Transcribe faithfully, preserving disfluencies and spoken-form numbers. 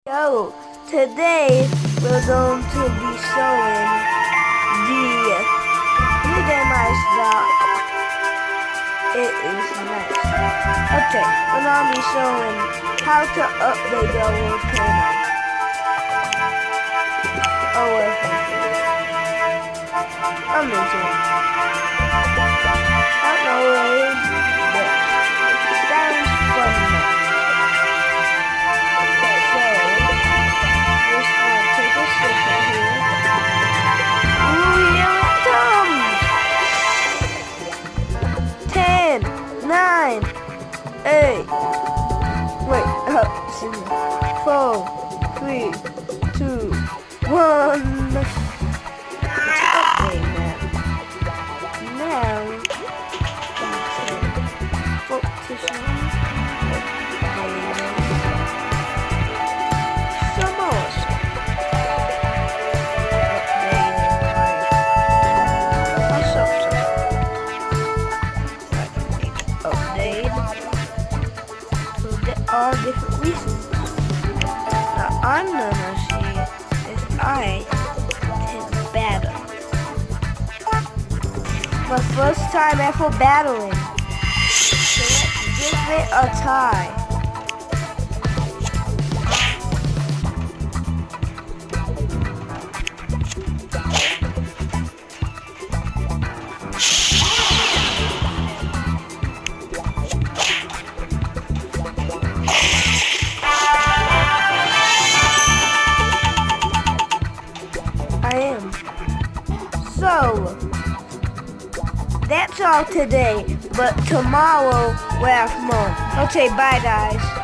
Yo, today we're going to be showing the new game I got. It is nice. Okay, we're going to be showing how to update your volcano. Oh, well, I'm into it. I don't know what it is, but it sounds fun. Nine, eight, wait, uh, excuse me, four, three, two, one. It's update now. Now, focus on some more. All different reasons. Now I'm gonna see if I can battle. My first time ever battling. So let's give it a try. I am. So, that's all today, but tomorrow we'll have more. Okay, bye guys.